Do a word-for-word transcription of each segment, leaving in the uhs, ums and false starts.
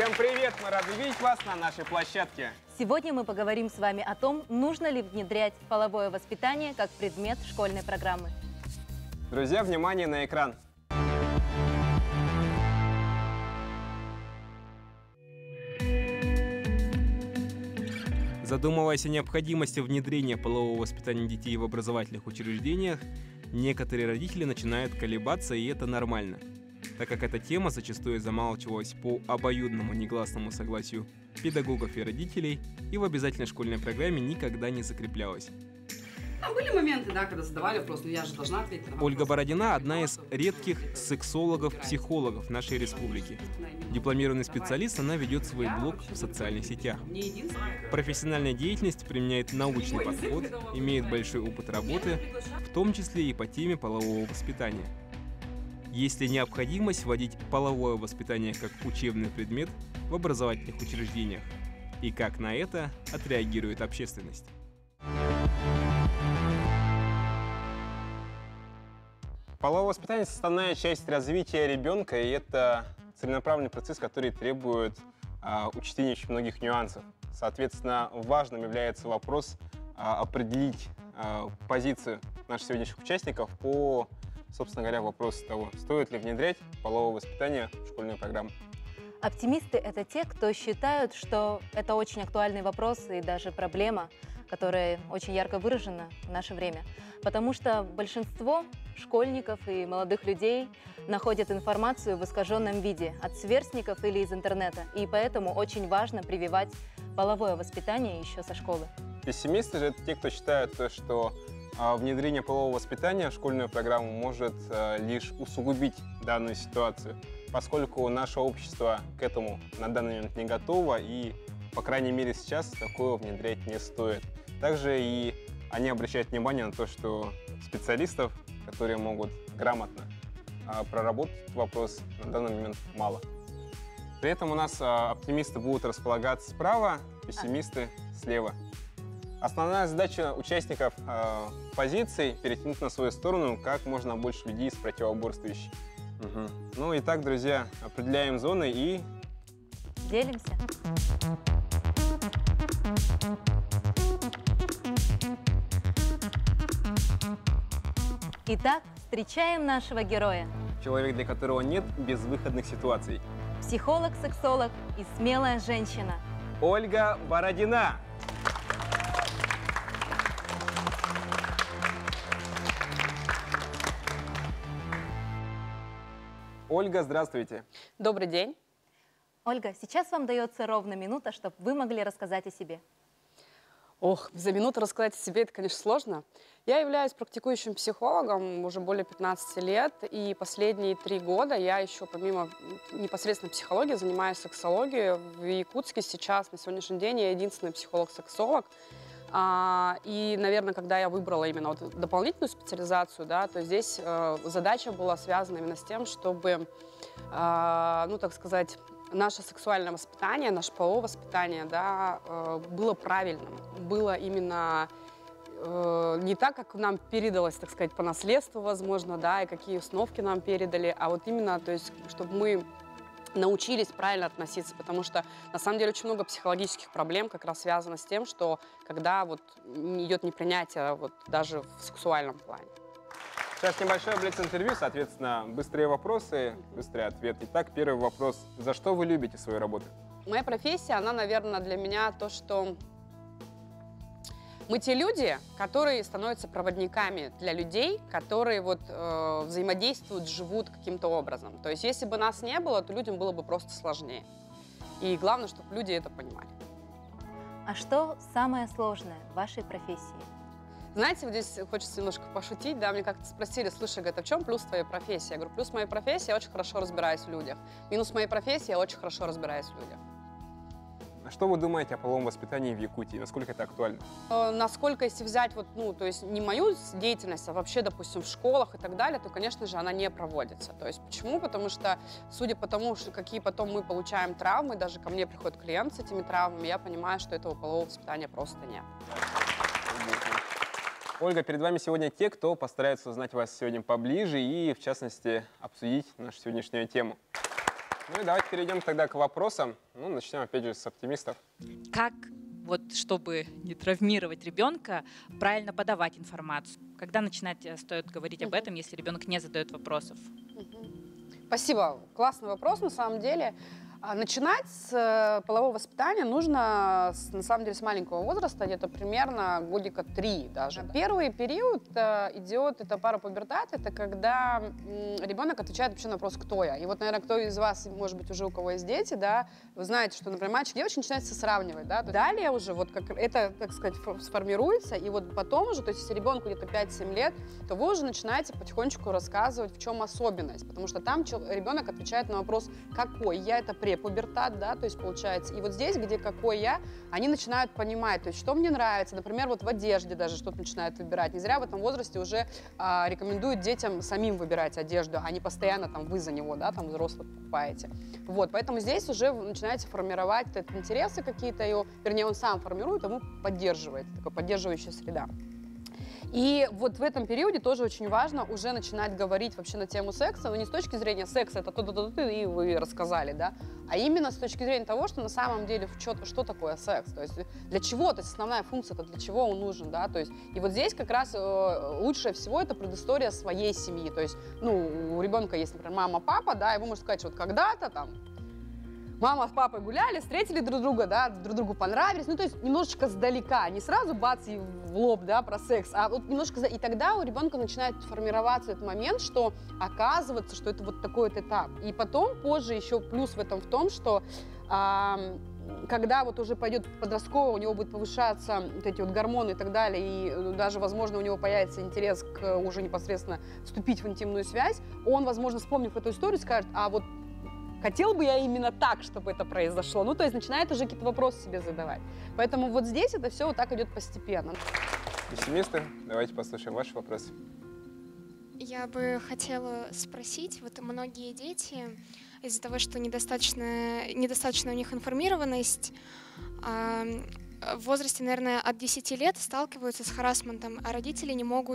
Всем привет! Мы рады видеть вас на нашей площадке. Сегодня мы поговорим с вами о том, нужно ли внедрять половое воспитание как предмет школьной программы. Друзья, внимание на экран. Задумываясь о необходимости внедрения полового воспитания детей в образовательных учреждениях, некоторые родители начинают колебаться, и это нормально, так как эта тема зачастую замалчивалась по обоюдному негласному согласию педагогов и родителей и в обязательной школьной программе никогда не закреплялась. Там были моменты, да, когда задавали вопрос, но я же должна ответить на вопрос. Ольга Бородина – одна из редких сексологов-психологов нашей республики. Дипломированный специалист, она ведет свой блог в социальных сетях. Профессиональная деятельность применяет научный подход, имеет большой опыт работы, в том числе и по теме полового воспитания. Есть ли необходимость вводить половое воспитание как учебный предмет в образовательных учреждениях? И как на это отреагирует общественность? Половое воспитание – составная часть развития ребенка, и это целенаправленный процесс, который требует а, учтения очень многих нюансов. Соответственно, важным является вопрос а, определить а, позицию наших сегодняшних участников по, собственно говоря, вопросу того, стоит ли внедрять половое воспитание в школьную программу. Оптимисты – это те, кто считают, что это очень актуальный вопрос и даже проблема, которая очень ярко выражена в наше время. Потому что большинство школьников и молодых людей находят информацию в искаженном виде от сверстников или из интернета. И поэтому очень важно прививать половое воспитание еще со школы. Пессимисты же это те, кто считают, что внедрение полового воспитания в школьную программу может лишь усугубить данную ситуацию, поскольку наше общество к этому на данный момент не готово, и, по крайней мере, сейчас такое внедрять не стоит. Также и они обращают внимание на то, что специалистов, которые могут грамотно проработать этот вопрос, на данный момент мало. При этом у нас оптимисты будут располагаться справа, пессимисты слева. Основная задача участников э, позиций – перетянуть на свою сторону как можно больше людей с противоборствующей. Угу. Ну и так, друзья, определяем зоны и… Делимся. Итак, встречаем нашего героя. Человек, для которого нет безвыходных ситуаций. Психолог, сексолог и смелая женщина. Ольга Бородина. Ольга, здравствуйте. Добрый день. Ольга, сейчас вам дается ровно минута, чтобы вы могли рассказать о себе. Ох, за минуту рассказать о себе, это, конечно, сложно. Я являюсь практикующим психологом уже более пятнадцати лет, и последние три года я еще, помимо непосредственно психологии, занимаюсь сексологией. В Якутске сейчас, на сегодняшний день, я единственный психолог-сексолог. А, и, наверное, когда я выбрала именно вот дополнительную специализацию, да, то здесь э, задача была связана именно с тем, чтобы, э, ну, так сказать, наше сексуальное воспитание, наше половое воспитание, да, э, было правильным, было именно э, не так, как нам передалось, так сказать, по наследству, возможно, да, и какие установки нам передали, а вот именно, то есть, чтобы мы научились правильно относиться, потому что на самом деле очень много психологических проблем как раз связано с тем, что когда вот идет непринятие вот даже в сексуальном плане. Сейчас небольшое блиц-интервью, соответственно, быстрые вопросы, быстрый ответ. Итак, первый вопрос. За что вы любите свою работу? Моя профессия, она, наверное, для меня то, что мы те люди, которые становятся проводниками для людей, которые вот э, взаимодействуют, живут каким-то образом. То есть, если бы нас не было, то людям было бы просто сложнее. И главное, чтобы люди это понимали. А что самое сложное в вашей профессии? Знаете, вот здесь хочется немножко пошутить, да, мне как-то спросили, слушай, говорят, а в чем плюс твоей профессии? Я говорю, плюс моей профессии, я очень хорошо разбираюсь в людях. Минус моей профессии, я очень хорошо разбираюсь в людях. А что вы думаете о половом воспитании в Якутии? Насколько это актуально? Э, насколько, если взять, вот, ну, то есть не мою деятельность, а вообще, допустим, в школах и так далее, то, конечно же, она не проводится. То есть почему? Потому что, судя по тому, что какие потом мы получаем травмы, даже ко мне приходит клиент с этими травмами, я понимаю, что этого полового воспитания просто нет. Ольга, перед вами сегодня те, кто постарается узнать вас сегодня поближе и, в частности, обсудить нашу сегодняшнюю тему. Ну и давайте перейдем тогда к вопросам. Ну, начнем опять же с оптимистов. Как, вот, чтобы не травмировать ребенка, правильно подавать информацию? Когда начинать э, стоит говорить об этом, если ребенок не задает вопросов? Спасибо. Классный вопрос, на самом деле. А Начинать с э, полового воспитания нужно, с- на самом деле, с маленького возраста, где-то примерно годика три даже. Первый период э, идет, это парапубертат, это когда м, ребенок отвечает вообще на вопрос «кто я?». И вот, наверное, кто из вас, может быть, уже у кого есть дети, да, вы знаете, что, например, мальчик и девочка начинается сравнивать, да. Далее уже вот как это, так сказать, фо- сформируется, и вот потом уже, то есть если ребенку где-то пять-семь лет, то вы уже начинаете потихонечку рассказывать, в чем особенность, потому что там чел- ребенок отвечает на вопрос «какой я?», это препубертат, да, то есть получается. И вот здесь, где «какой я?», они начинают понимать, то есть что мне нравится, например, вот в одежде даже что-то начинают выбирать. Не зря в этом возрасте уже а, рекомендуют детям самим выбирать одежду, а не постоянно там вы за него, да, там взрослых покупаете. Вот, поэтому здесь уже вы начинаете формировать вот эти интересы какие-то, его, вернее, он сам формирует, ему поддерживает, такая поддерживающая среда. И вот в этом периоде тоже очень важно уже начинать говорить вообще на тему секса, но не с точки зрения секса, это то-то-то-то, и вы рассказали, да, а именно с точки зрения того, что на самом деле что, что такое секс, то есть для чего, то есть основная функция, это для чего он нужен, да, то есть и вот здесь как раз э, лучшее всего это предыстория своей семьи, то есть, ну, у ребенка есть, например, мама, папа, да, и вы можете сказать, что вот когда-то там мама с папой гуляли, встретили друг друга, да, друг другу понравились, ну, то есть немножечко сдалека, не сразу бац и в лоб, да, про секс, а вот немножко, за- и тогда у ребенка начинает формироваться этот момент, что оказывается, что это вот такой вот этап. И потом, позже еще плюс в этом в том, что ам, когда вот уже пойдет подростковое, у него будет повышаться вот эти вот гормоны и так далее, и э, даже, возможно, у него появится интерес к уже непосредственно вступить в интимную связь, он, возможно, вспомнив эту историю, скажет, а вот хотел бы я именно так, чтобы это произошло. Ну, то есть начинает уже какие-то вопросы себе задавать. Поэтому вот здесь это все вот так идет постепенно. Пессимисты, давайте послушаем ваши вопросы. Я бы хотела спросить, вот многие дети из-за того, что недостаточно, недостаточно у них информированность, а, в возрасте, наверное, от десяти лет сталкиваются с харассментом, а родители не могут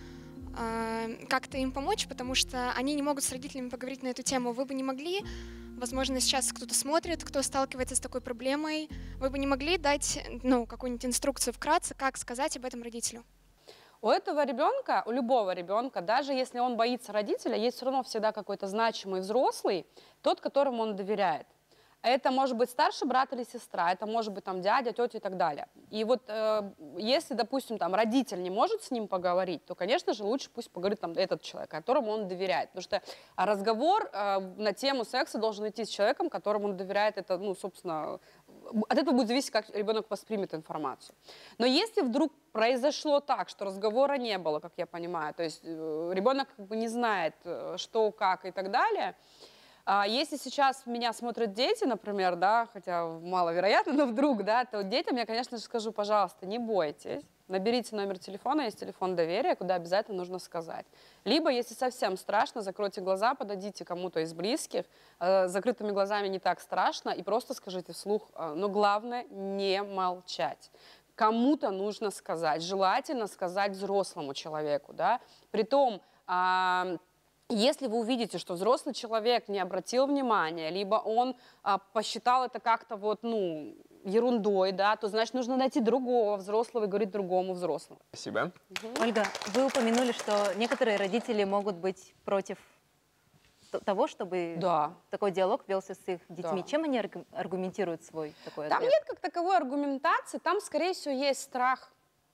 а, как-то им помочь, потому что они не могут с родителями поговорить на эту тему. Вы бы не могли, возможно, сейчас кто-то смотрит, кто сталкивается с такой проблемой, вы бы не могли дать, ну, какую-нибудь инструкцию вкратце, как сказать об этом родителю? У этого ребенка, у любого ребенка, даже если он боится родителя, есть все равно всегда какой-то значимый взрослый, тот, которому он доверяет. Это может быть старший брат или сестра, это может быть там дядя, тетя и так далее. И вот э, если, допустим, там родитель не может с ним поговорить, то, конечно же, лучше пусть поговорит там этот человек, которому он доверяет. Потому что разговор э, на тему секса должен идти с человеком, которому он доверяет. Это, ну, собственно, от этого будет зависеть, как ребенок воспримет информацию. Но если вдруг произошло так, что разговора не было, как я понимаю, то есть э, ребенок как бы не знает, э, что, как и так далее. А если сейчас меня смотрят дети, например, да, хотя маловероятно, но вдруг, да, то детям я, конечно же, скажу, пожалуйста, не бойтесь, наберите номер телефона, есть телефон доверия, куда обязательно нужно сказать. Либо, если совсем страшно, закройте глаза, подойдите кому-то из близких, э, закрытыми глазами не так страшно, и просто скажите вслух, э, но главное не молчать. Кому-то нужно сказать, желательно сказать взрослому человеку, да, притом, э, если вы увидите, что взрослый человек не обратил внимания, либо он а, посчитал это как-то вот, ну, ерундой, да, то, значит, нужно найти другого взрослого и говорить другому взрослому. Спасибо. Угу. Ольга, вы упомянули, что некоторые родители могут быть против т- того, чтобы Да. такой диалог велся с их детьми. Да. Чем они аргу- аргументируют свой такой Там ответ? нет как таковой аргументации, там, скорее всего, есть страх.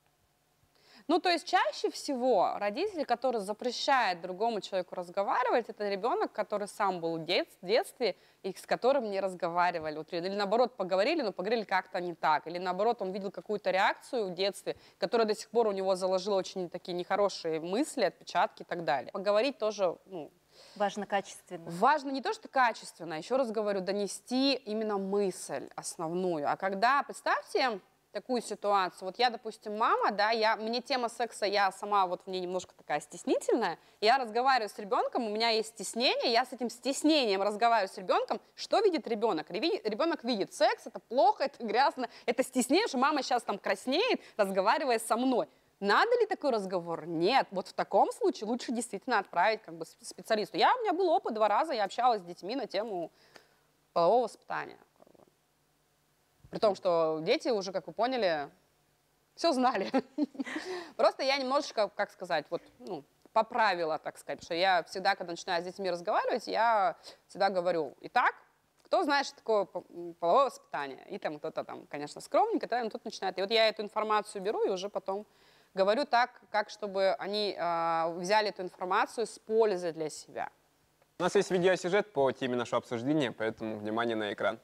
Ну, то есть чаще всего родители, которые запрещают другому человеку разговаривать, это ребенок, который сам был в дет- детстве и с которым не разговаривали. Вот, или наоборот, поговорили, но поговорили как-то не так. Или наоборот, он видел какую-то реакцию в детстве, которая до сих пор у него заложила очень такие нехорошие мысли, отпечатки и так далее. Поговорить тоже, ну, Важно качественно. важно не то, что качественно, еще раз говорю, донести именно мысль основную. А когда, представьте, такую ситуацию. Вот я, допустим, мама, да, я, мне тема секса, я сама вот в ней немножко такая стеснительная, я разговариваю с ребенком, у меня есть стеснение, я с этим стеснением разговариваю с ребенком. Что видит ребенок? Ребенок видит секс, это плохо, это грязно, это стеснение, что мама сейчас там краснеет, разговаривая со мной. Надо ли такой разговор? Нет. Вот в таком случае лучше действительно отправить как бы специалисту. Я, у меня был опыт два раза, я общалась с детьми на тему полового воспитания. При том, что дети уже, как вы поняли, все знали. Просто я немножечко, как сказать, вот, ну, поправила, так сказать, потому что я всегда, когда начинаю с детьми разговаривать, я всегда говорю: итак, кто знает, что такое половое воспитание? И там кто-то там, конечно, скромненько, там тут начинает. И вот я эту информацию беру и уже потом говорю так, как чтобы они э, взяли эту информацию с пользой для себя. У нас есть видеосюжет по теме нашего обсуждения, поэтому внимание на экран.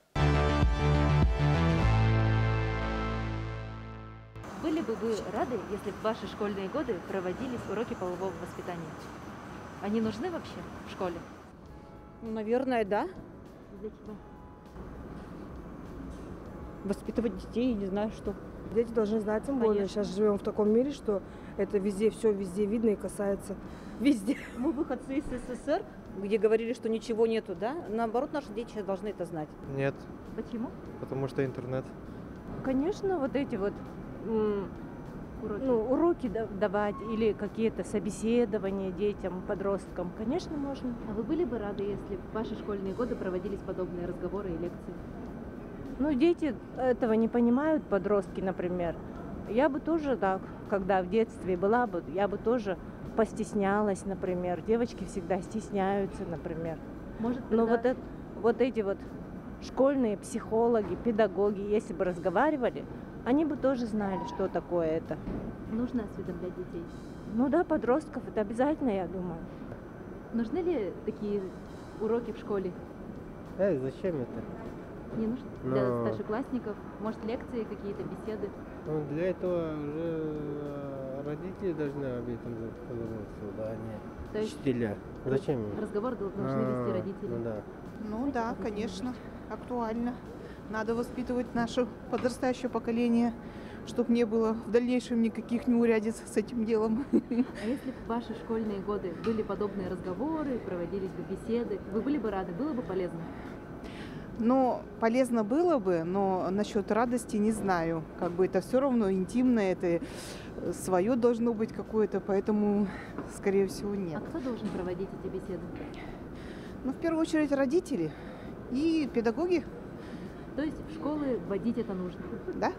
Были бы вы рады, если бы в ваши школьные годы проводились уроки полового воспитания? Они нужны вообще в школе? Ну, наверное, да. Для чего? Воспитывать детей, не знаю что. Дети должны знать, тем более сейчас живем в таком мире, что это везде, все везде видно и касается везде. Мы выходцы из СССР, где говорили, что ничего нету, да? Наоборот, наши дети сейчас должны это знать. Нет. Почему? Потому что интернет. Конечно, вот эти вот Уроки. ну, уроки давать или какие-то собеседования детям, подросткам, конечно, можно. А вы были бы рады, если в ваши школьные годы проводились подобные разговоры и лекции? Ну, дети этого не понимают, подростки, например. Я бы тоже так, когда в детстве была бы, я бы тоже постеснялась, например. Девочки всегда стесняются, например. Может, Но тогда- вот, это, вот эти вот школьные психологи, педагоги, если бы разговаривали, они бы тоже знали, что такое это. нужно осведомлять детей? Ну да, подростков это обязательно, я думаю. Нужны ли такие уроки в школе? Эй, зачем это? Не нужны? Для Но- старшеклассников? Может, лекции, какие-то беседы? Ну, для этого уже э, родители должны об этом задуматься, да, а То не есть учителя. Зачем им? разговор должны А, вести родители. Ну да. Ну да, конечно, актуально. Надо воспитывать наше подрастающее поколение, чтобы не было в дальнейшем никаких неурядиц с этим делом. А если бы в ваши школьные годы были подобные разговоры, проводились бы беседы, вы были бы рады, было бы полезно? Но полезно было бы, но насчет радости не знаю. Как бы это все равно интимно, это свое должно быть какое-то, поэтому, скорее всего, А нет. кто должен проводить эти беседы? Ну, в первую очередь, родители и педагоги, То есть в школы вводить это нужно? да?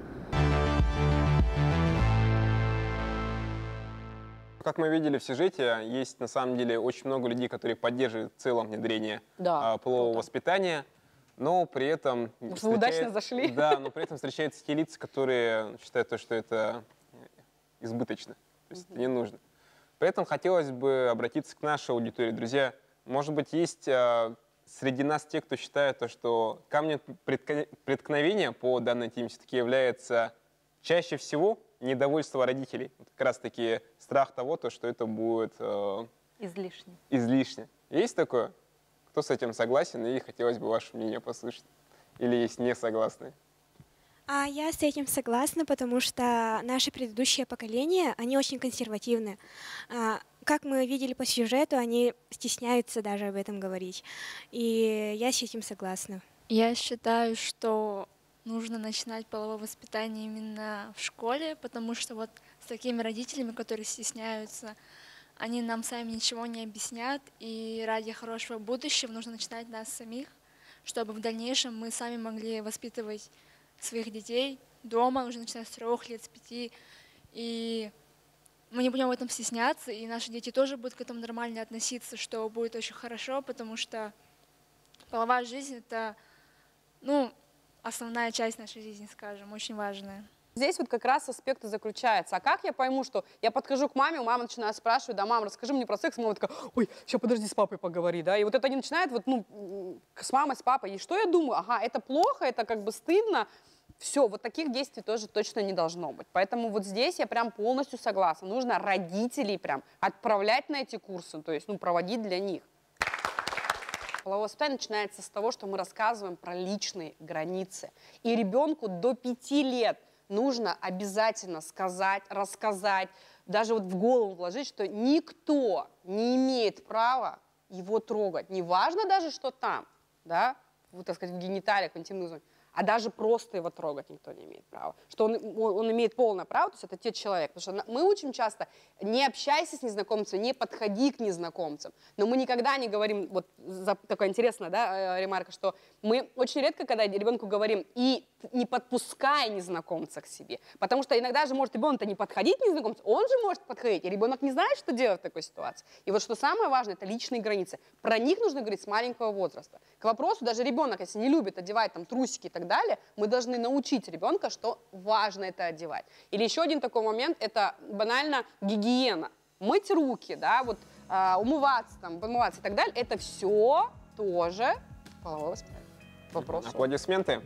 Как мы видели в сюжете, есть на самом деле очень много людей, которые поддерживают в целом внедрение Да, а, полового круто. воспитания, но при этом... Может, вы удачно зашли? Да, но при этом встречаются те лица, которые считают, то, что это избыточно, то есть это не нужно. При этом хотелось бы обратиться к нашей аудитории. Друзья, может быть, есть а, среди нас те, кто считает, то, что камнем претка- преткновения по данной теме все-таки является чаще всего недовольство родителей. Вот как раз-таки страх того, то, что это будет э, Излишне. излишне. Есть такое? Кто с этим согласен? И хотелось бы ваше мнение послушать. Или есть не согласные? А я с этим согласна, потому что наши предыдущие поколения, они очень консервативны. А, Как мы видели по сюжету, они стесняются даже об этом говорить. И я с этим согласна. Я считаю, что нужно начинать половое воспитание именно в школе, потому что вот с такими родителями, которые стесняются, они нам сами ничего не объяснят, и ради хорошего будущего нужно начинать нас самих, чтобы в дальнейшем мы сами могли воспитывать своих детей дома, уже начиная с трех лет, с пяти, и мы не будем в этом стесняться, и наши дети тоже будут к этому нормально относиться, что будет очень хорошо, потому что половая жизнь — это, ну, основная часть нашей жизни, скажем, очень важная. Здесь вот как раз аспект и заключается. А как я пойму, что я подхожу к маме, у мамы начинает спрашивать: да, мам, расскажи мне про секс, мама такая: ой, сейчас подожди, с папой поговори, да, и вот это они начинают вот, ну, с мамой, с папой, и что я думаю? Ага, это плохо, это как бы стыдно. Все, вот таких действий тоже точно не должно быть. Поэтому вот здесь я прям полностью согласна. Нужно родителей прям отправлять на эти курсы, то есть, ну, проводить для них. Половое воспитание начинается с того, что мы рассказываем про личные границы. И ребенку до пяти лет нужно обязательно сказать, рассказать, даже вот в голову вложить, что никто не имеет права его трогать. Неважно даже, что там, да, вот, так сказать, в гениталиях, в интимных зонах. а даже просто его трогать никто не имеет права. Что он, он, он имеет полное право, то есть это те человек. Потому что мы учим часто, не общайся с незнакомцем, не подходи к незнакомцам. Но мы никогда не говорим, вот за, такая интересная, да, ремарка, что мы очень редко, когда ребенку говорим, и не подпускай незнакомца к себе. Потому что иногда же может ребенок-то не подходить к незнакомцу, он же может подходить, и ребенок не знает, что делать в такой ситуации. И вот что самое важное, это личные границы. Про них нужно говорить с маленького возраста. К вопросу, даже ребенок, если не любит одевать там трусики и так далее, мы должны научить ребенка, что важно это одевать. Или еще один такой момент, это банально гигиена. Мыть руки, да, вот э, умываться, там, помываться и так далее, это все тоже половое воспитание. Вопрос. Аплодисменты.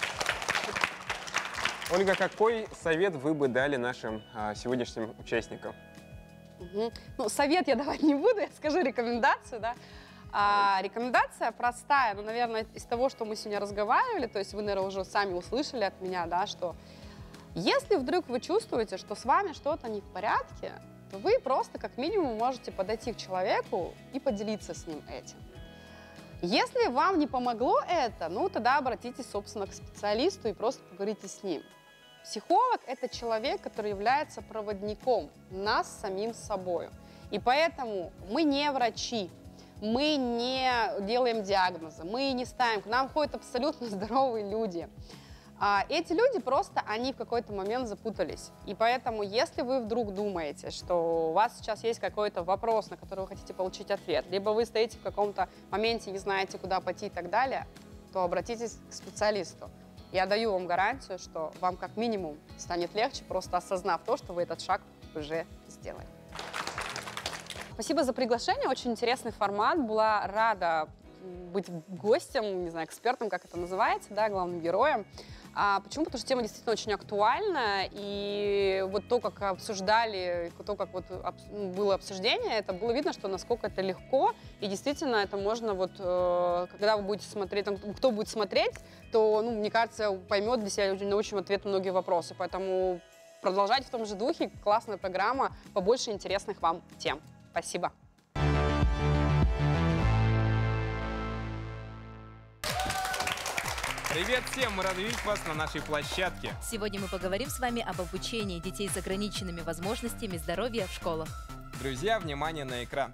Ольга, какой совет вы бы дали нашим а, сегодняшним участникам? Угу. Ну, совет я давать не буду, я скажу рекомендацию, да. А, рекомендация простая, ну, наверное, из того, что мы сегодня разговаривали, то есть вы, наверное, уже сами услышали от меня, да, что если вдруг вы чувствуете, что с вами что-то не в порядке, то вы просто как минимум можете подойти к человеку и поделиться с ним этим. Если вам не помогло это, ну, тогда обратитесь, собственно, к специалисту и просто поговорите с ним. Психолог – это человек, который является проводником нас с самим собой. И поэтому мы не врачи, мы не делаем диагнозы, мы не ставим, к нам ходят абсолютно здоровые люди. А эти люди просто, они в какой-то момент запутались. И поэтому, если вы вдруг думаете, что у вас сейчас есть какой-то вопрос, на который вы хотите получить ответ, либо вы стоите в каком-то моменте, не знаете, куда пойти и так далее, то обратитесь к специалисту. Я даю вам гарантию, что вам как минимум станет легче, просто осознав то, что вы этот шаг уже сделали. Спасибо за приглашение, очень интересный формат. Была рада быть гостем, не знаю, экспертом, как это называется, да, главным героем. А почему? Потому что тема действительно очень актуальна, и вот то, как обсуждали, то, как вот было обсуждение, это было видно, что насколько это легко, и действительно это можно вот, когда вы будете смотреть, кто будет смотреть, то, ну, мне кажется, поймет для себя, научим ответ на многие вопросы, поэтому продолжайте в том же духе, классная программа, побольше интересных вам тем. Спасибо. Привет всем! Мы рады видеть вас на нашей площадке. Сегодня мы поговорим с вами об обучении детей с ограниченными возможностями здоровья в школах. Друзья, внимание на экран.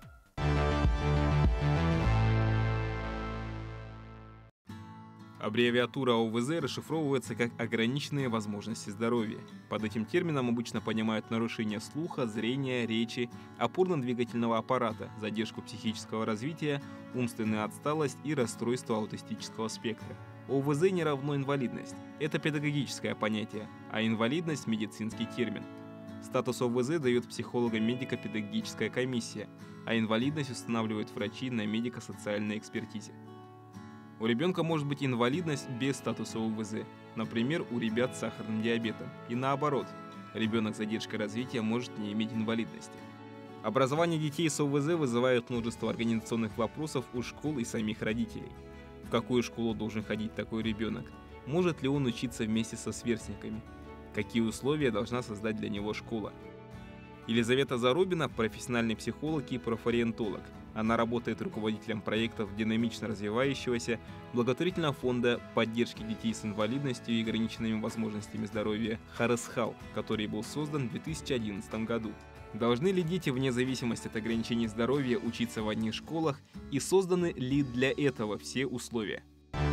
Аббревиатура О В З расшифровывается как «ограниченные возможности здоровья». Под этим термином обычно понимают нарушение слуха, зрения, речи, опорно-двигательного аппарата, задержку психического развития, умственную отсталость и расстройство аутистического спектра. О В З не равно инвалидность. Это педагогическое понятие, а инвалидность – медицинский термин. Статус О В З дает психологам медико-педагогическая комиссия, а инвалидность устанавливают врачи на медико-социальной экспертизе. У ребенка может быть инвалидность без статуса О В З, например, у ребят с сахарным диабетом. И наоборот, ребенок с задержкой развития может не иметь инвалидности. Образование детей с О В З вызывает множество организационных вопросов у школ и самих родителей. В какую школу должен ходить такой ребенок? Может ли он учиться вместе со сверстниками? Какие условия должна создать для него школа? Елизавета Зарубина – профессиональный психолог и профориентолог. Она работает руководителем проектов динамично развивающегося благотворительного фонда поддержки детей с инвалидностью и ограниченными возможностями здоровья «Харесхал», который был создан в две тысячи одиннадцатом году. Должны ли дети вне зависимости от ограничений здоровья учиться в одних школах и созданы ли для этого все условия?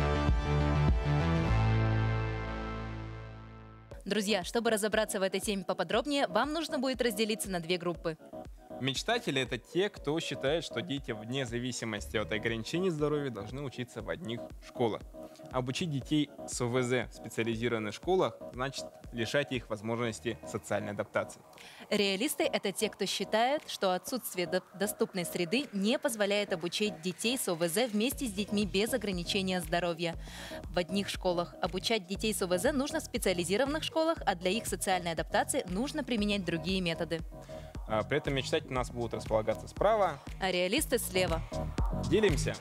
Друзья, чтобы разобраться в этой теме поподробнее, вам нужно будет разделиться на две группы. Мечтатели – это те, кто считает, что дети вне зависимости от ограничений здоровья должны учиться в одних школах. Обучить детей с О В З в специализированных школах значит лишать их возможности социальной адаптации. Реалисты – это те, кто считает, что отсутствие до- доступной среды не позволяет обучить детей с О В З вместе с детьми без ограничения здоровья. В одних школах обучать детей с О В З нужно в специализированных школах, а для их социальной адаптации нужно применять другие методы. А при этом мечтатели у нас будут располагаться справа, А реалисты слева. Делимся.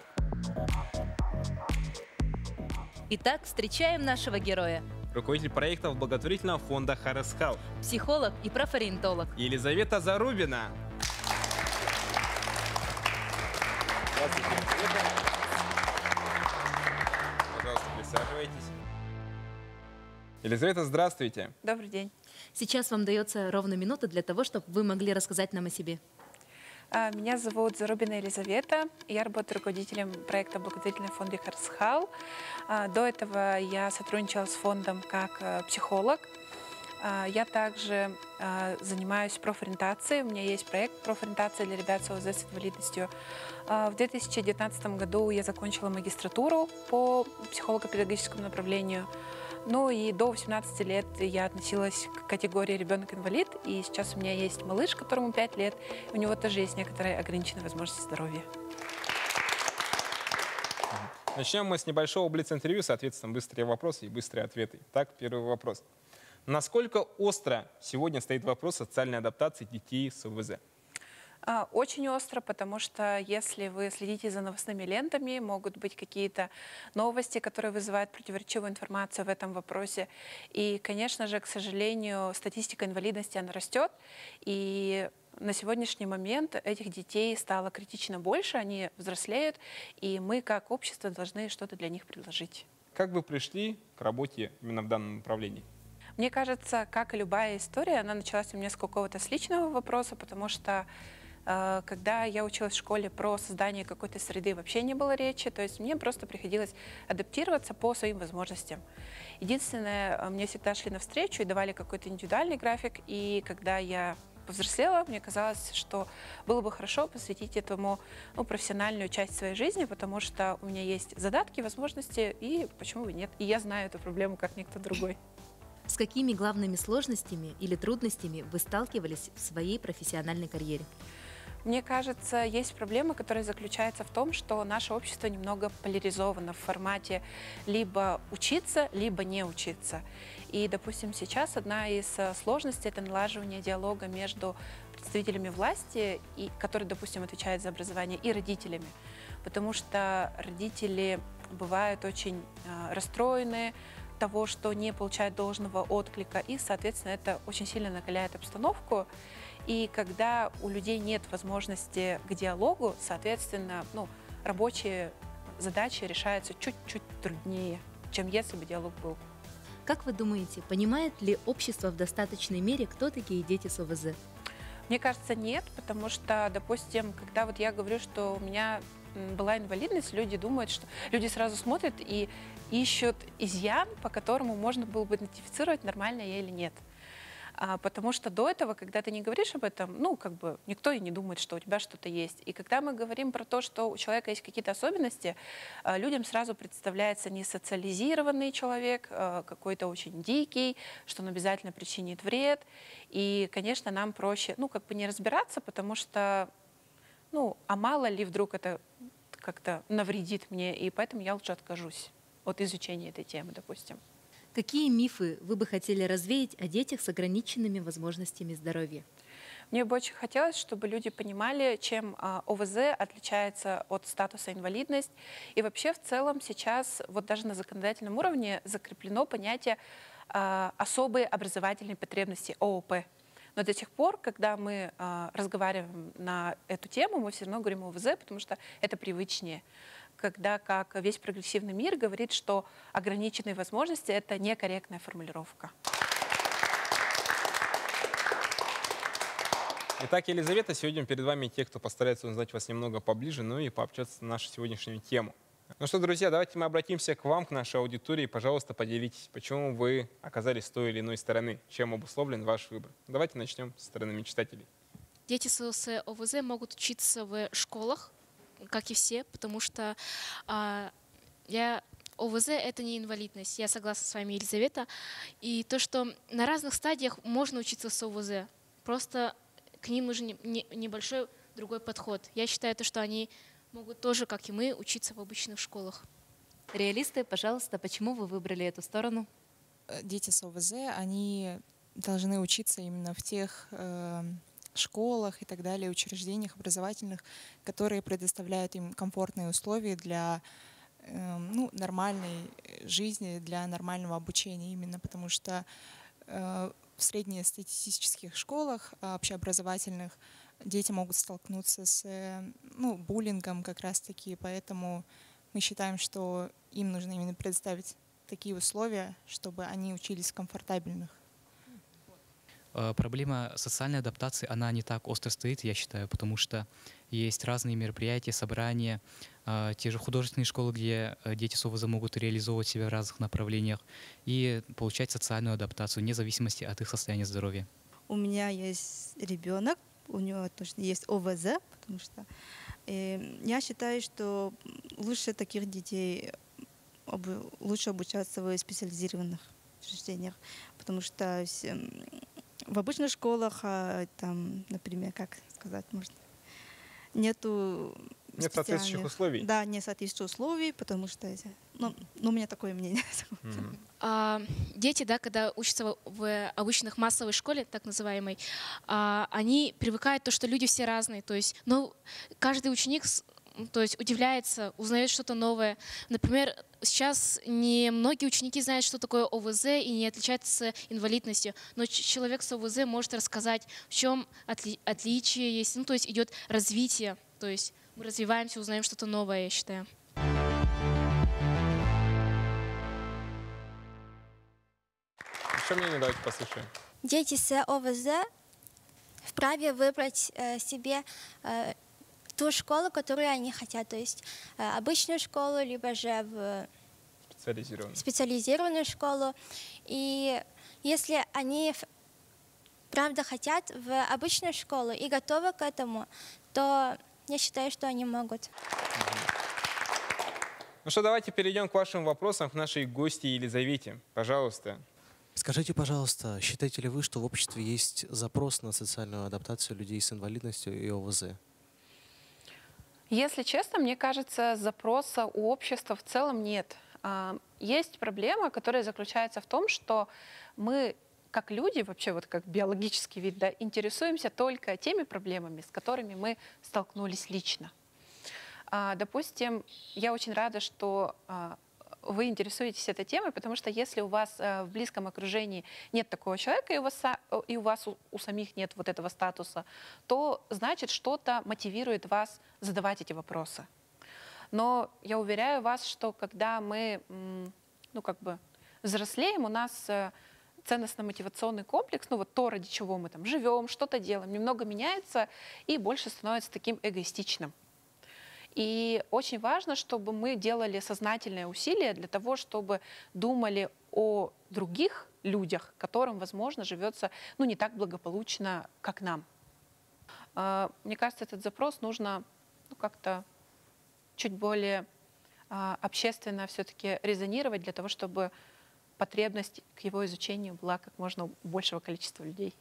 Итак, встречаем нашего героя. Руководитель проектов благотворительного фонда «Харесхал», Психолог и профориентолог. Елизавета Зарубина. Пожалуйста, присаживайтесь. Елизавета, здравствуйте. Добрый день. Сейчас вам дается ровно минута для того, чтобы вы могли рассказать нам о себе. Меня зовут Зарубина Елизавета. Я работаю руководителем проекта «Благотворительный фонд Рихард Схал». До этого я сотрудничала с фондом как психолог. Я также занимаюсь профориентацией. У меня есть проект профориентации для ребят с ОВЗ с инвалидностью. В две тысячи девятнадцатом году я закончила магистратуру по психолого-педагогическому направлению. Ну и до восемнадцати лет я относилась к категории ребенок-инвалид. И сейчас у меня есть малыш, которому пять лет. У него тоже есть некоторые ограниченные возможности здоровья. Начнем мы с небольшого блиц-интервью, соответственно, быстрые вопросы и быстрые ответы. Так, первый вопрос. Насколько остро сегодня стоит вопрос социальной адаптации детей с ОВЗ? Очень остро, потому что если вы следите за новостными лентами, могут быть какие-то новости, которые вызывают противоречивую информацию в этом вопросе. И, конечно же, к сожалению, статистика инвалидности, она растет. И на сегодняшний момент этих детей стало критично больше, они взрослеют, и мы, как общество, должны что-то для них предложить. Как вы пришли к работе именно в данном направлении? Мне кажется, как и любая история, она началась у меня с какого-то с личного вопроса, потому что э, когда я училась в школе, про создание какой-то среды вообще не было речи, то есть мне просто приходилось адаптироваться по своим возможностям. Единственное, мне всегда шли навстречу и давали какой-то индивидуальный график, и когда я повзрослела, мне казалось, что было бы хорошо посвятить этому ну, профессиональную часть своей жизни, потому что у меня есть задатки, возможности, и почему бы нет. И я знаю эту проблему, как никто другой. С какими главными сложностями или трудностями вы сталкивались в своей профессиональной карьере? Мне кажется, есть проблема, которая заключается в том, что наше общество немного поляризовано в формате либо учиться, либо не учиться. И, допустим, сейчас одна из сложностей – это налаживание диалога между представителями власти, и, которые, допустим, отвечают за образование, и родителями. Потому что родители бывают очень э, расстроены того, что не получают должного отклика, и, соответственно, это очень сильно накаляет обстановку. И когда у людей нет возможности к диалогу, соответственно, ну, рабочие задачи решаются чуть-чуть труднее, чем если бы диалог был. Как вы думаете, понимает ли общество в достаточной мере, кто такие дети с ОВЗ? Мне кажется, нет, потому что, допустим, когда вот я говорю, что у меня была инвалидность, люди думают, что люди сразу смотрят и ищут изъян, по которому можно было бы идентифицировать, нормально я или нет. А, потому что до этого, когда ты не говоришь об этом, ну, как бы никто и не думает, что у тебя что-то есть. И когда мы говорим про то, что у человека есть какие-то особенности, а, людям сразу представляется не социализированный человек, а, какой-то очень дикий, что он обязательно причинит вред. И, конечно, нам проще, ну, как бы не разбираться, потому что, ну, а мало ли вдруг это как-то навредит мне, и поэтому я лучше откажусь от изучения этой темы, допустим. Какие мифы вы бы хотели развеять о детях с ограниченными возможностями здоровья? Мне бы очень хотелось, чтобы люди понимали, чем ОВЗ отличается от статуса инвалидность. И вообще в целом сейчас вот даже на законодательном уровне закреплено понятие особые образовательные потребности ООП. Но до тех пор, когда мы разговариваем на эту тему, мы все равно говорим ОВЗ, потому что это привычнее. Когда как весь прогрессивный мир говорит, что ограниченные возможности – это некорректная формулировка. Итак, Елизавета, сегодня перед вами те, кто постарается узнать вас немного поближе, ну и пообщаться на нашу сегодняшнюю тему. Ну что, друзья, давайте мы обратимся к вам, к нашей аудитории. Пожалуйста, поделитесь, почему вы оказались с той или иной стороны, чем обусловлен ваш выбор. Давайте начнем со стороны мечтателей. Дети с ОВЗ могут учиться в школах, как и все, потому что а, я, ОВЗ – это не инвалидность. Я согласна с вами, Елизавета. И то, что на разных стадиях можно учиться с ОВЗ, просто к ним нужен не, не, небольшой другой подход. Я считаю, то, что они могут тоже, как и мы, учиться в обычных школах. Реалисты, пожалуйста, почему вы выбрали эту сторону? Дети с ОВЗ, они должны учиться именно в тех э, школах и так далее, учреждениях образовательных, которые предоставляют им комфортные условия для э, ну, нормальной жизни, для нормального обучения, именно потому что э, в среднестатистических школах общеобразовательных дети могут столкнуться с ну, буллингом как раз-таки, поэтому мы считаем, что им нужно именно предоставить такие условия, чтобы они учились в комфортабельных. Проблема социальной адаптации, она не так остро стоит, я считаю, потому что есть разные мероприятия, собрания, те же художественные школы, где дети с ОВЗ могут реализовывать себя в разных направлениях и получать социальную адаптацию, вне зависимости от их состояния здоровья. У меня есть ребенок, у него точно есть ОВЗ, потому что э, я считаю, что лучше таких детей обу- лучше обучаться в специализированных учреждениях, потому что в обычных школах, а, там, например, как сказать, можно, нету Нет соответствующих условий. Да, нет соответствующих условий, потому что, ну, ну у меня такое мнение. Mm-hmm. а, дети, да, когда учатся в, в обычных массовой школе, так называемой, а, они привыкают то, что люди все разные, то есть, ну, каждый ученик, то есть, удивляется, узнает что-то новое. Например, сейчас не многие ученики знают, что такое ОВЗ и не отличаются инвалидностью, но человек с ОВЗ может рассказать, в чем отли отличие есть, ну, то есть идет развитие, то есть мы развиваемся, узнаем что-то новое, я считаю. Еще мнение давайте послушаем. Дети с ОВЗ вправе выбрать э, себе э, ту школу, которую они хотят, то есть э, обычную школу, либо же в специализированную. специализированную школу. И если они правда хотят в обычную школу и готовы к этому, то я считаю, что они могут. Ну что, давайте перейдем к вашим вопросам, к нашей гости Елизавете. Пожалуйста. Скажите, пожалуйста, считаете ли вы, что в обществе есть запрос на социальную адаптацию людей с инвалидностью и ОВЗ? Если честно, мне кажется, запроса у общества в целом нет. Есть проблема, которая заключается в том, что мы, как люди, вообще вот как биологический вид, да, интересуемся только теми проблемами, с которыми мы столкнулись лично. Допустим, я очень рада, что вы интересуетесь этой темой, потому что если у вас в близком окружении нет такого человека, и у вас, и у, вас у, у самих нет вот этого статуса, то значит, что-то мотивирует вас задавать эти вопросы. Но я уверяю вас, что когда мы, ну, как бы взрослеем, у нас ценностно-мотивационный комплекс, ну вот то, ради чего мы там живем, что-то делаем, немного меняется и больше становится таким эгоистичным. И очень важно, чтобы мы делали сознательные усилия для того, чтобы думали о других людях, которым, возможно, живется, ну, не так благополучно, как нам. Мне кажется, этот запрос нужно, ну, как-то чуть более общественно все-таки резонировать для того, чтобы потребность к его изучению была как можно у большего количества людей.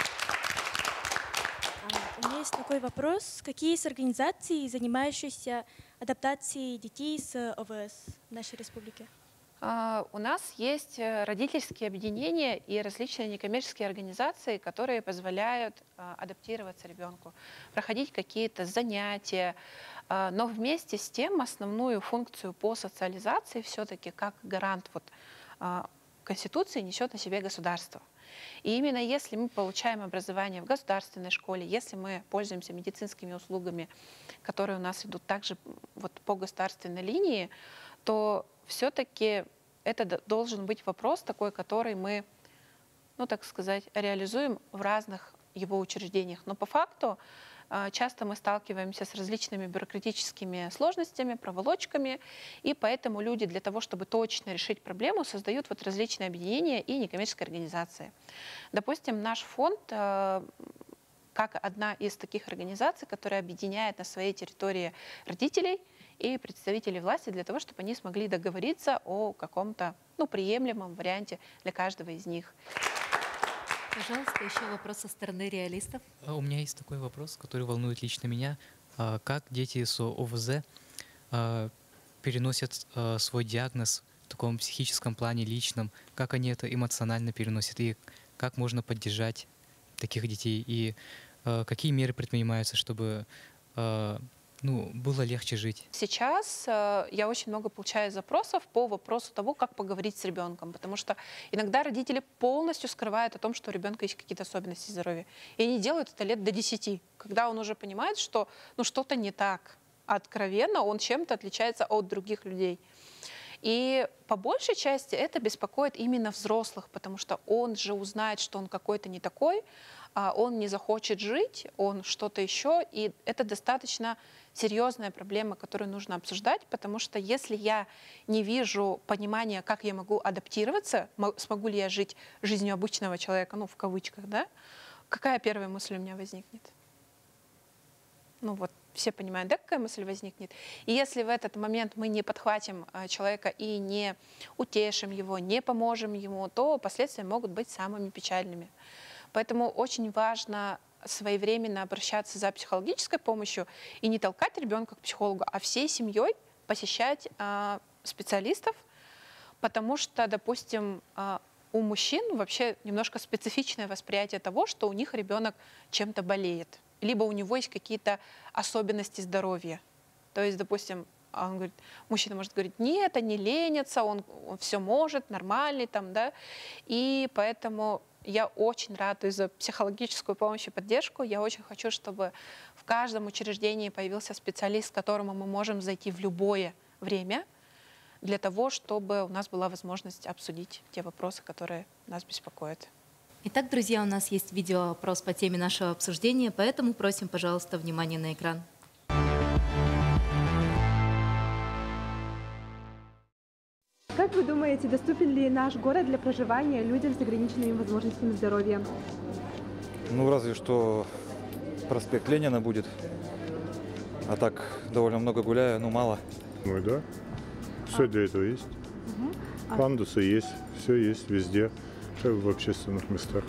У меня есть такой вопрос. Какие есть организации, занимающиеся адаптацией детей с ОВЗ в нашей республике? Uh, у нас есть родительские объединения и различные некоммерческие организации, которые позволяют uh, адаптироваться ребенку, проходить какие-то занятия, uh, но вместе с тем основную функцию по социализации все-таки как гарант вот, uh, Конституции несет на себе государство. И именно если мы получаем образование в государственной школе, если мы пользуемся медицинскими услугами, которые у нас идут также вот по государственной линии, то все-таки это должен быть вопрос такой, который мы, ну так сказать, реализуем в разных его учреждениях. Но по факту часто мы сталкиваемся с различными бюрократическими сложностями, проволочками, и поэтому люди для того, чтобы точно решить проблему, создают вот различные объединения и некоммерческие организации. Допустим, наш фонд, как одна из таких организаций, которая объединяет на своей территории родителей и представителей власти для того, чтобы они смогли договориться о каком-то, ну, приемлемом варианте для каждого из них. Пожалуйста, еще вопрос со стороны реалистов. У меня есть такой вопрос, который волнует лично меня. Как дети с ОВЗ переносят свой диагноз в таком психическом плане личном? Как они это эмоционально переносят? И как можно поддержать таких детей? И какие меры предпринимаются, чтобы ну, было легче жить? Сейчас э, я очень много получаю запросов по вопросу того, как поговорить с ребенком, потому что иногда родители полностью скрывают о том, что у ребенка есть какие-то особенности здоровья. И они делают это лет до десяти, когда он уже понимает, что ну, что-то не так. Откровенно он чем-то отличается от других людей. И по большей части это беспокоит именно взрослых, потому что он же узнает, что он какой-то не такой, он не захочет жить, он что-то еще, и это достаточно серьезная проблема, которую нужно обсуждать, потому что если я не вижу понимания, как я могу адаптироваться, смогу ли я жить жизнью обычного человека, ну, в кавычках, да, какая первая мысль у меня возникнет? Ну вот, все понимают, да, какая мысль возникнет? И если в этот момент мы не подхватим человека и не утешим его, не поможем ему, то последствия могут быть самыми печальными. Поэтому очень важно своевременно обращаться за психологической помощью и не толкать ребенка к психологу, а всей семьей посещать э, специалистов, потому что, допустим, э, у мужчин вообще немножко специфичное восприятие того, что у них ребенок чем-то болеет, либо у него есть какие-то особенности здоровья. То есть, допустим, он говорит, мужчина может говорить, нет, они ленятся, он, он все может, нормальный там, да, и поэтому я очень радуюсь за психологическую помощь и поддержку. Я очень хочу, чтобы в каждом учреждении появился специалист, к которому мы можем зайти в любое время, для того, чтобы у нас была возможность обсудить те вопросы, которые нас беспокоят. Итак, друзья, у нас есть видеоопрос по теме нашего обсуждения, поэтому просим, пожалуйста, внимание на экран. Как вы думаете, доступен ли наш город для проживания людям с ограниченными возможностями здоровья? Ну, разве что проспект Ленина будет. А так, довольно много гуляю, но мало. Ну да. Все а. для этого есть. Угу. Пандусы есть, все есть везде, как в общественных местах.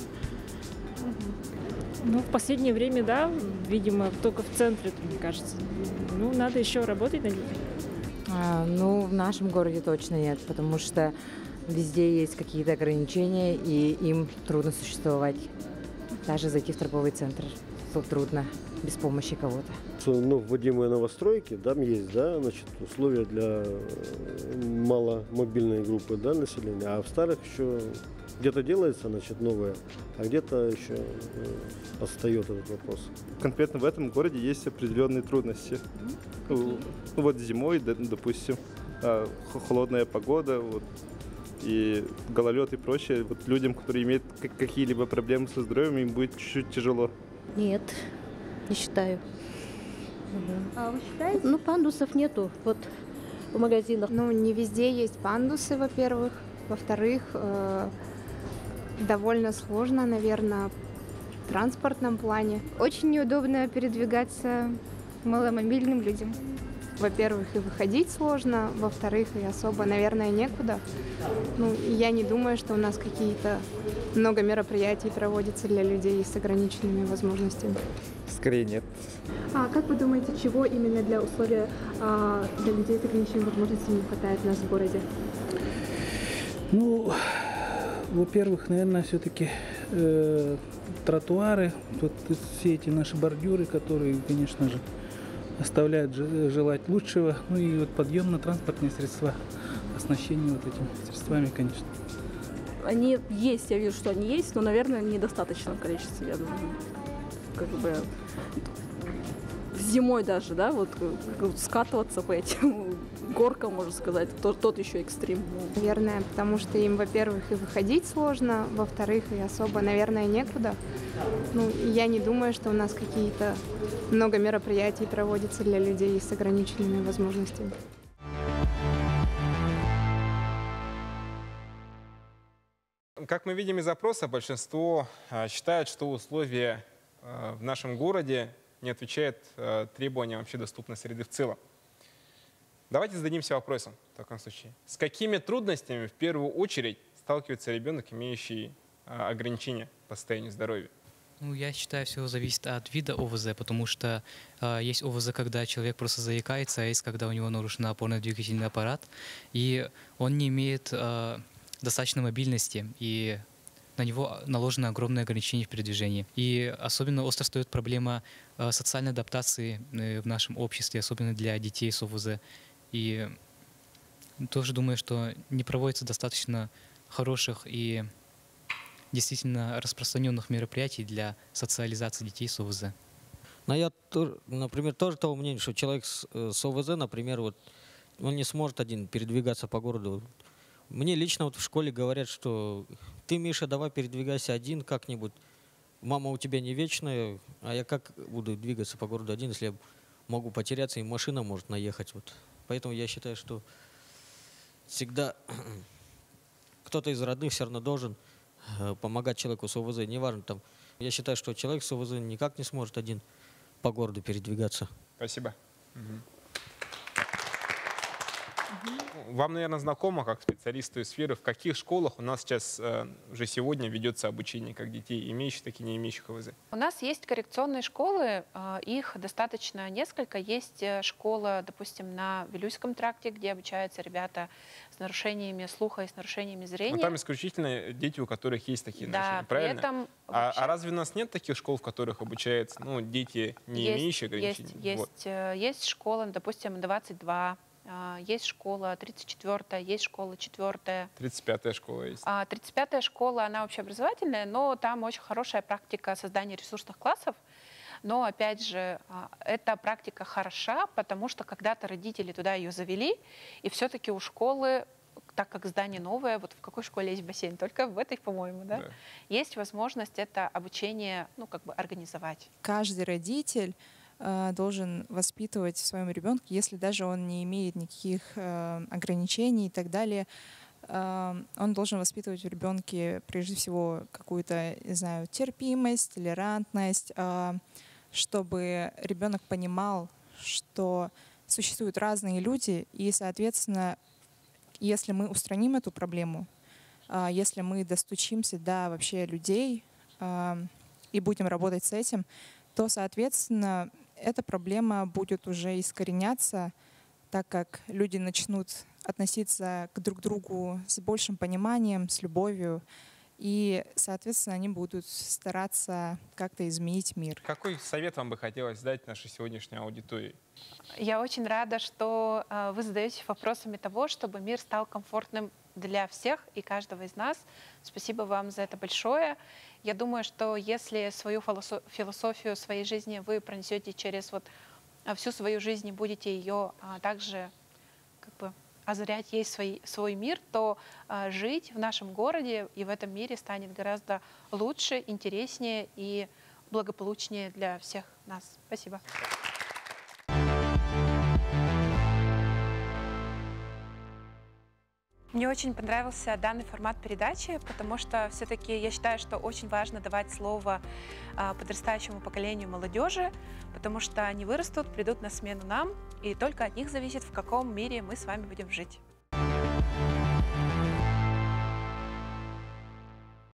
Угу. Ну, в последнее время, да, видимо, только в центре, мне кажется. Ну, надо еще работать над этим. А, ну, в нашем городе точно нет, потому что везде есть какие-то ограничения, и им трудно существовать. Даже зайти в торговый центр трудно без помощи кого-то. Ну, вводимые новостройки, там есть, да, значит, условия для маломобильной группы, да, населения, а в старых еще где-то делается, значит, новое, а где-то еще отстает этот вопрос. Конкретно в этом городе есть определенные трудности. Ну, вот зимой, допустим, холодная погода, вот, и гололед и прочее. Вот людям, которые имеют какие-либо проблемы со здоровьем, им будет чуть-чуть тяжело. Нет, не считаю. А вы считаете? Ну, пандусов нету вот в магазинах. Ну, не везде есть пандусы, во-первых. Во-вторых, э, довольно сложно, наверное, в транспортном плане. Очень неудобно передвигаться маломобильным людям. Во-первых, и выходить сложно, во-вторых, и особо, наверное, некуда. Ну, я не думаю, что у нас какие-то много мероприятий проводятся для людей с ограниченными возможностями. Скорее нет. А как вы думаете, чего именно для условия а, для людей с ограниченными возможностями не хватает у нас в городе? Ну, во-первых, наверное, все-таки э, тротуары, вот все эти наши бордюры, которые, конечно же, оставляют желать лучшего. Ну и вот подъемно-транспортные средства, оснащение вот этими средствами, конечно. Они есть, я вижу, что они есть, но, наверное, в недостаточном количестве, я думаю. Как бы зимой даже, да, вот скатываться по этим горкам, можно сказать, тот, тот еще экстрим. Наверное, потому что им, во-первых, и выходить сложно, во-вторых, и особо, наверное, некуда. Ну, я не думаю, что у нас какие-то много мероприятий проводятся для людей с ограниченными возможностями. Как мы видим из опроса, большинство считают, что условия в нашем городе не отвечают требованиям вообще доступной среды в целом. Давайте зададимся вопросом в таком случае. С какими трудностями в первую очередь сталкивается ребенок, имеющий ограничения по состоянию здоровья? Ну, я считаю, все зависит от вида ОВЗ, потому что э, есть ОВЗ, когда человек просто заикается, а есть, когда у него нарушен опорно-двигательный аппарат, и он не имеет э, достаточной мобильности, и на него наложено огромное ограничение в передвижении. И особенно остро стоит проблема э, социальной адаптации э, в нашем обществе, особенно для детей с ОВЗ. И тоже думаю, что не проводится достаточно хороших и действительно распространенных мероприятий для социализации детей с ОВЗ. Но я, например, тоже того мнения, что человек с, с ОВЗ, например, вот он не сможет один передвигаться по городу. Мне лично вот в школе говорят, что ты, Миша, давай передвигайся один как-нибудь. Мама у тебя не вечная, а я как буду двигаться по городу один, если я могу потеряться, и машина может наехать. Вот. Поэтому я считаю, что всегда кто-то из родных все равно должен помогать человеку с ОВЗ. Неважно, там, я считаю, что человек с ОВЗ никак не сможет один по городу передвигаться. Спасибо. Угу. Вам, наверное, знакомо, как специалисту из сферы, в каких школах у нас сейчас э, уже сегодня ведется обучение как детей, имеющих, так и не имеющих ОВЗ? У нас есть коррекционные школы, э, их достаточно несколько. Есть школа, допустим, на Вилюйском тракте, где обучаются ребята с нарушениями слуха и с нарушениями зрения. Но там исключительно дети, у которых есть такие да, нарушения, правильно? Этом а, вообще... а разве у нас нет таких школ, в которых обучаются ну, дети, не есть, имеющие ограничений? Есть, вот. есть, есть школа, допустим, двадцать два. Есть школа тридцать четвёртая, есть школа четвёртая. тридцать пятая школа есть. тридцать пятая школа, она общеобразовательная, но там очень хорошая практика создания ресурсных классов. Но, опять же, эта практика хороша, потому что когда-то родители туда ее завели, и все-таки у школы, так как здание новое, вот в какой школе есть бассейн? Только в этой, по-моему, да? Да. Есть возможность это обучение, ну, как бы организовать. Каждый родитель должен воспитывать в своем ребенке, если даже он не имеет никаких э, ограничений и так далее, э, он должен воспитывать в ребенке прежде всего какую-то, не знаю, терпимость, толерантность, э, чтобы ребенок понимал, что существуют разные люди, и, соответственно, если мы устраним эту проблему, э, если мы достучимся до вообще людей э, и будем работать с этим, то, соответственно, эта проблема будет уже искореняться, так как люди начнут относиться к друг другу с большим пониманием, с любовью, и, соответственно, они будут стараться как-то изменить мир. Какой совет вам бы хотелось дать нашей сегодняшней аудитории? Я очень рада, что э, вы задаетесь вопросами того, чтобы мир стал комфортным для всех и каждого из нас. Спасибо вам за это большое. Я думаю, что если свою философию своей жизни вы пронесете через вот всю свою жизнь и будете ее а, также как бы озарять ей свой, свой мир, то а, жить в нашем городе и в этом мире станет гораздо лучше, интереснее и благополучнее для всех нас. Спасибо. Мне очень понравился данный формат передачи, потому что все-таки я считаю, что очень важно давать слово подрастающему поколению молодежи, потому что они вырастут, придут на смену нам, и только от них зависит, в каком мире мы с вами будем жить.